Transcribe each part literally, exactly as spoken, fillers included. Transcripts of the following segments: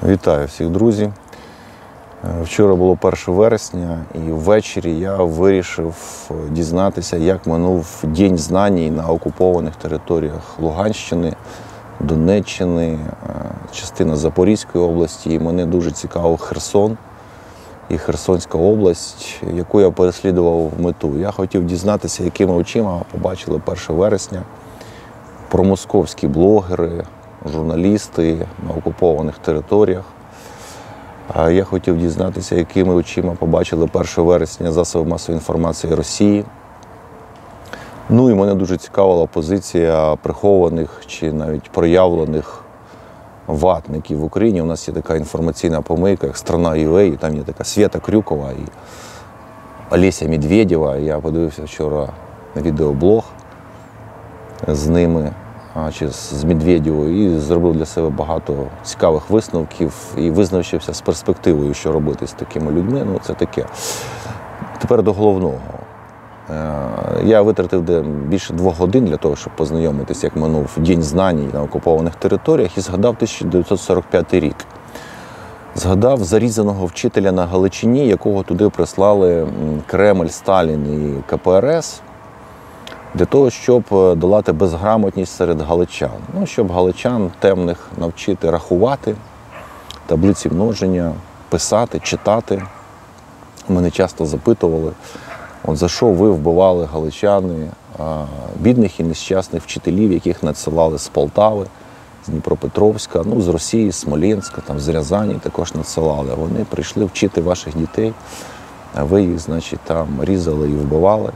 Вітаю всіх, друзі. Вчора було перше вересня, і ввечері я вирішив дізнатися, як минув День знань на окупованих територіях Луганщини, Донеччини, частина Запорізької області. І мене дуже цікавив Херсон і Херсонська область, яку я переслідував мету. Я хотів дізнатися, якими очима побачили перше вересня промосковські блогери, журналісти на окупованих територіях. А я хотів дізнатися, якими очима побачили перше вересня засоби масової інформації Росії. Ну і мене дуже цікавила позиція прихованих чи навіть проявлених ватників в Україні. У нас є така інформаційна помийка, як «Страна.ua», і там є така Свята Крюкова і Олеся Медведєва. Я подивився вчора на відеоблог з ними, чи з Медведєвою, і зробив для себе багато цікавих висновків і визначився з перспективою, що робити з такими людьми. Ну, це таке. Тепер до головного. Я витратив більше двох годин для того, щоб познайомитися, як минув День знань на окупованих територіях, і згадав тисяча дев'ятсот сорок п'ятий рік. Згадав зарізаного вчителя на Галичині, якого туди прислали Кремль, Сталін і ка пе ер ес, для того, щоб долати безграмотність серед галичан. Ну, щоб галичан темних навчити рахувати, таблиці множення, писати, читати. Мене часто запитували, от за що ви вбивали галичани, бідних і нещасних вчителів, яких надсилали з Полтави, з Дніпропетровська, ну, з Росії, з Смоленська, там, з Рязані також надсилали. Вони прийшли вчити ваших дітей, а ви їх, значить, там різали і вбивали.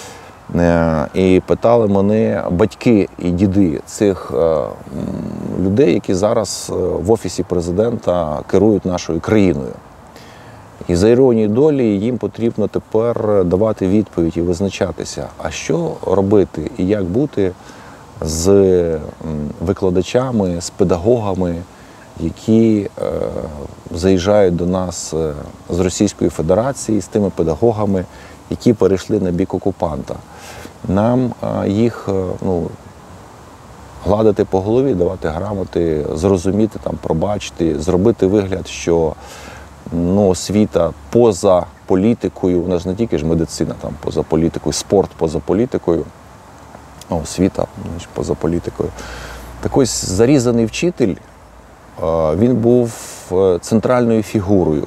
І питали мене батьки і діди цих людей, які зараз в Офісі Президента керують нашою країною. І за іронією долі їм потрібно тепер давати відповідь і визначатися, а що робити і як бути з викладачами, з педагогами, які заїжджають до нас з Російської Федерації, з тими педагогами, які перейшли на бік окупанта. Нам їх, ну, гладити по голові, давати грамоти, зрозуміти, там, пробачити, зробити вигляд, що, ну, освіта поза політикою, у нас не тільки ж медицина там поза політикою, спорт поза політикою, а освіта, значить, поза політикою. Так ось зарізаний вчитель, він був центральною фігурою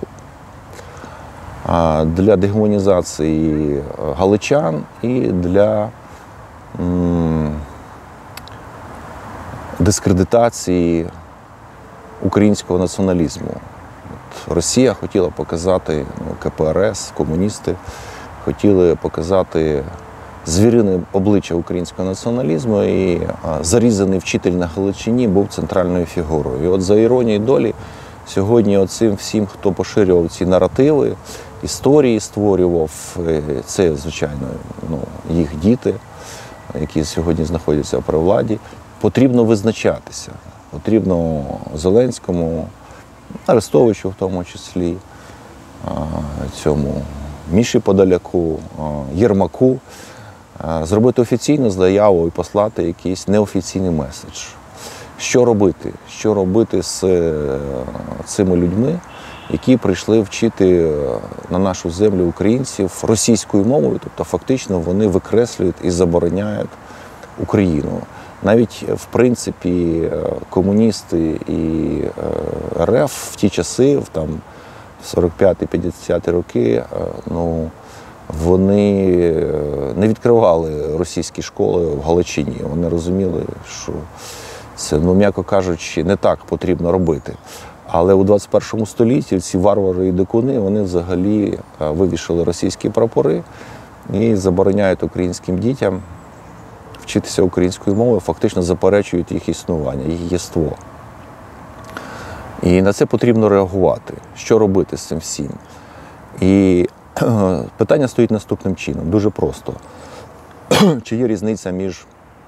для дегуманізації галичан і для м, дискредитації українського націоналізму. От Росія хотіла показати, ну, ка пе ер ес, комуністи хотіли показати звірине обличчя українського націоналізму, і а, зарізаний вчитель на Галичині був центральною фігурою. І от за іронією долі сьогодні оцим всім, хто поширював ці наративи, історії створював, це, звичайно, ну, їх діти, які сьогодні знаходяться при владі, потрібно визначатися. Потрібно Зеленському, Арестовичу в тому числі, цьому Міші Подоляку, Єрмаку, зробити офіційну заяву і послати якийсь неофіційний меседж. Що робити? Що робити з цими людьми, які прийшли вчити на нашу землю українців російською мовою, тобто фактично вони викреслюють і забороняють Україну. Навіть, в принципі, комуністи і ер еф в ті часи, в там сорок п'ятий-п'ятдесяті роки, ну, вони не відкривали російські школи в Галичині. Вони розуміли, що це, ну, м'яко кажучи, не так потрібно робити. Але у двадцять першому столітті ці варвари і дикуни, вони взагалі вивішали російські прапори і забороняють українським дітям вчитися українською мовою, фактично заперечують їх існування, їх єство. І на це потрібно реагувати. Що робити з цим всім? І питання стоїть наступним чином, дуже просто. Чи є різниця між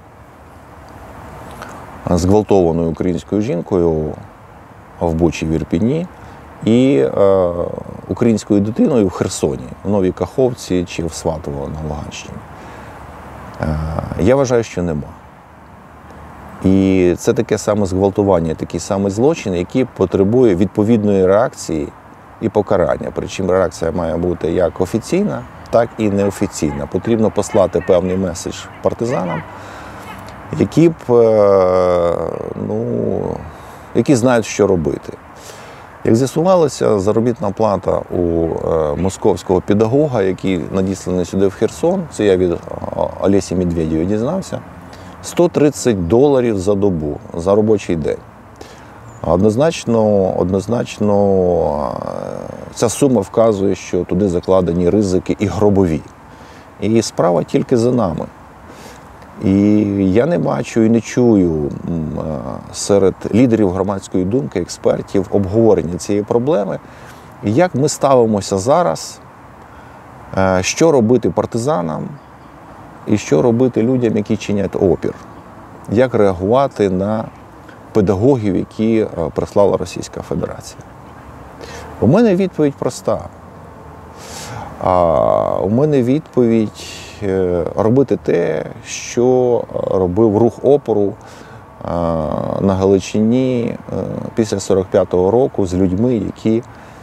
зґвалтованою українською жінкою в Бучі, в Ірпіні і е, українською дитиною в Херсоні, в Новій Каховці чи в Сватово на Луганщині? Е, я вважаю, що нема. І це таке саме зґвалтування, такий самий злочин, який потребує відповідної реакції і покарання. Причому реакція має бути як офіційна, так і неофіційна. Потрібно послати певний меседж партизанам, які б, ну, які знають, що робити. Як з'ясувалося, заробітна плата у московського педагога, який надісланий сюди в Херсон, це я від Олесі Медведєва дізнався, сто тридцять доларів за добу, за робочий день. Однозначно, однозначно ця сума вказує, що туди закладені ризики і гробові. І справа тільки за нами. І я не бачу і не чую серед лідерів громадської думки, експертів, обговорення цієї проблеми. І як ми ставимося зараз, що робити партизанам і що робити людям, які чинять опір. Як реагувати на педагогів, які прислала Російська Федерація. У мене відповідь проста. А у мене відповідь робити те, що робив рух опору на Галичині після сорок п'ятого року з людьми, які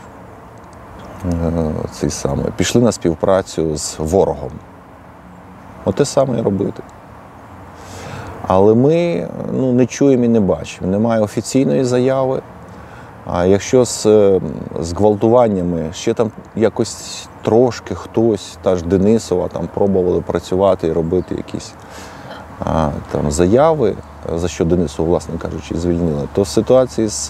цей саме, пішли на співпрацю з ворогом. Оте саме і робити. Але ми ну, не чуємо і не бачимо. Немає офіційної заяви. А якщо з, з гвалтуваннями ще там якось трошки хтось, та ж Денисова, там пробували працювати і робити якісь а, там заяви, за що Денисову, власне кажучи, звільнили, то в ситуації з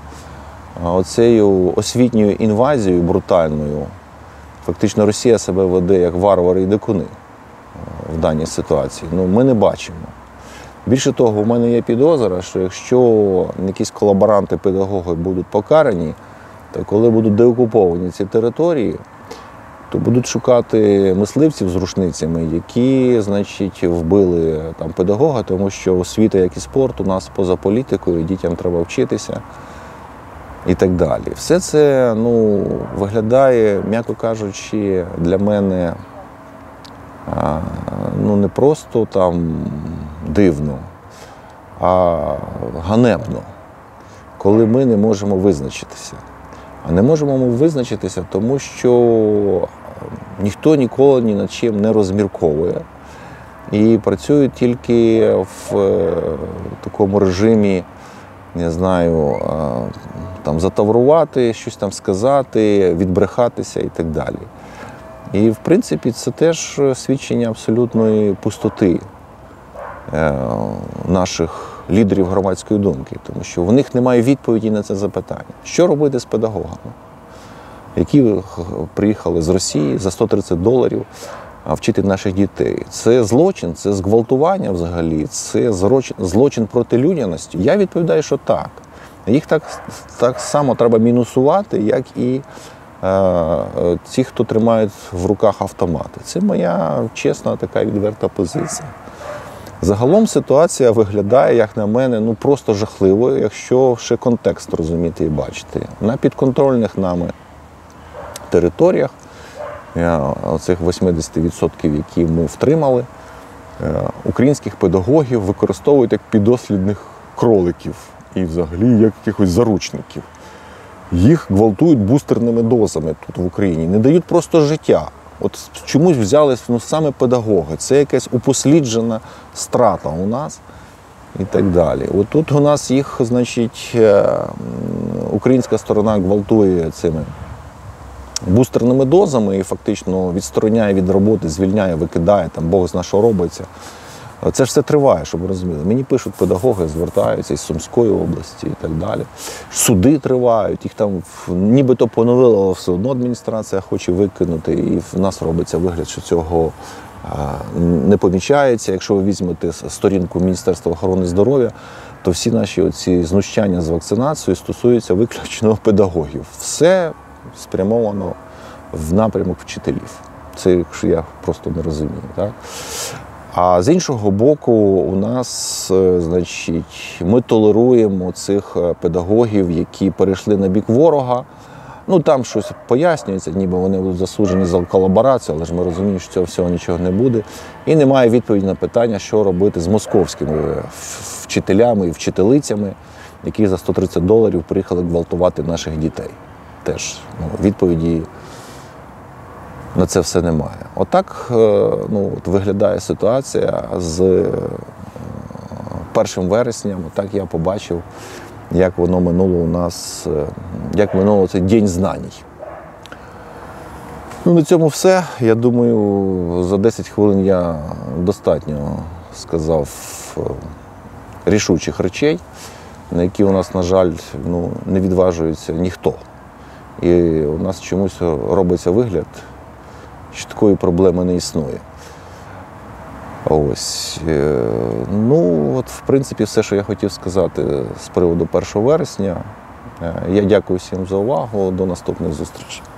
оцею освітньою інвазією брутальною, фактично Росія себе веде як варвари і дикуни в даній ситуації. Ну, ми не бачимо. Більше того, у мене є підозра, що якщо якісь колаборанти-педагоги будуть покарані, то коли будуть деокуповані ці території, то будуть шукати мисливців з рушницями, які, значить, вбили там педагога, тому що освіта, як і спорт, у нас поза політикою, дітям треба вчитися і так далі. Все це, ну, виглядає, м'яко кажучи, для мене ну, не просто там дивно, а ганебно, коли ми не можемо визначитися. А не можемо ми визначитися, тому що ніхто ніколи ні над чим не розмірковує і працює тільки в такому режимі, не знаю, там затаврувати, щось там сказати, відбрехатися і так далі. І, в принципі, це теж свідчення абсолютної пустоти наших лідерів громадської думки, тому що в них немає відповіді на це запитання. Що робити з педагогами, які приїхали з Росії за сто тридцять доларів вчити наших дітей? Це злочин, це зґвалтування взагалі, це злочин проти людяності? Я відповідаю, що так. Їх так, так само треба мінусувати, як і е, ті, хто тримають в руках автомати. Це моя чесна така відверта позиція. Загалом ситуація виглядає, як на мене, ну просто жахливою, якщо ще контекст розуміти і бачити. На підконтрольних нами територіях, оцих вісімдесят відсотків, які ми втримали, українських педагогів використовують як підослідних кроликів і взагалі як якихось заручників. Їх гвалтують бустерними дозами тут в Україні, не дають просто життя. От чомусь взялись ну, саме педагоги. Це якась упосліджена страта у нас і так далі. От тут у нас їх, значить, українська сторона гвалтує цими бустерними дозами і фактично відстороняє від роботи, звільняє, викидає, там Бог зна що робиться. Це ж все триває, щоб ви розуміли. Мені пишуть педагоги, звертаються із Сумської області і так далі. Суди тривають, їх там нібито поновили, але все одно адміністрація хоче викинути. І в нас робиться вигляд, що цього не помічається. Якщо ви візьмете сторінку Міністерства охорони здоров'я, то всі наші оці знущання з вакцинацією стосуються виключно педагогів. Все спрямовано в напрямок вчителів. Це якщо я просто не розумію. Так? А з іншого боку, у нас, значить, ми толеруємо цих педагогів, які перейшли на бік ворога, Ну, там щось пояснюється, ніби вони будуть засуджені за колаборацію, але ж ми розуміємо, що цього всього нічого не буде. І немає відповіді на питання, що робити з московськими вчителями і вчителицями, які за сто тридцять доларів приїхали гвалтувати наших дітей. Теж ну, відповіді на це все немає. Отак ну, от виглядає ситуація з першим вересням. Отак я побачив, як воно минуло у нас, як минуло цей День знань. Ну, на цьому все. Я думаю, за десять хвилин я достатньо сказав рішучих речей, на які у нас, на жаль, ну, не відважується ніхто. І у нас чомусь робиться вигляд, що такої проблеми не існує. Ось. Ну, от, в принципі, все, що я хотів сказати з приводу першого вересня. Я дякую всім за увагу. До наступних зустрічей.